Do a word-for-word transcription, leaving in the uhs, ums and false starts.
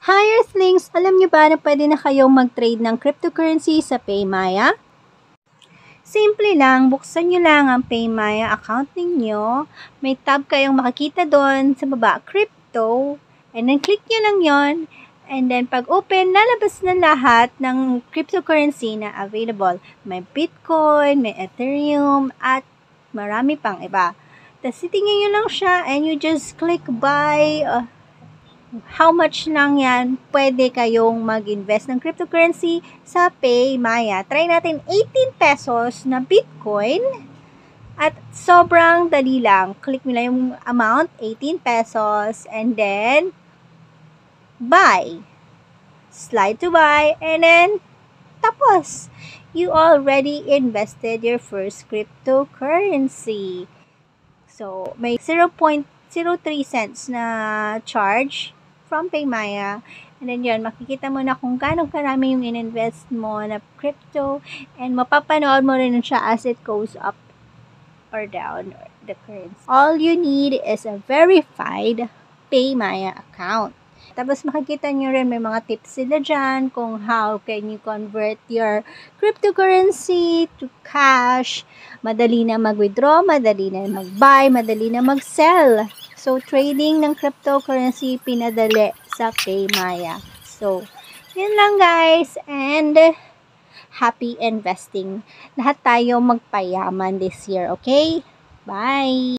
Hi Earthlings! Alam nyo ba na pwede na kayong mag-trade ng cryptocurrency sa Paymaya? Simple lang, buksan nyo lang ang Paymaya account ninyo. May tab kayong makikita doon sa baba, Crypto. And then click nyo lang yon. And then pag open, lalabas na lahat ng cryptocurrency na available. May Bitcoin, may Ethereum, at marami pang iba. Tapos titingnan nyo lang siya and you just click buy. Uh, how much lang yan, pwede kayong mag-invest ng cryptocurrency sa Paymaya. Try natin eighteen pesos na Bitcoin at sobrang dali lang. Click mo lang yung amount, eighteen pesos, and then buy. Slide to buy, and then tapos. You already invested your first cryptocurrency. So, may zero point zero three cents na charge from Paymaya. And then yun, makikita mo na kung gaano karami yung in-invest mo na crypto, and mapapanood mo rin siya as it goes up or down the currency. All you need is a verified Paymaya account. Tapos makikita nyo rin may mga tips sila dyan kung how can you convert your cryptocurrency to cash. Madali na mag-withdraw, madali na mag-buy, madali na mag-sell. So, trading ng cryptocurrency pinadali sa Paymaya. So, yun lang guys. And happy investing. Lahat tayo magpayaman this year, okay? Bye!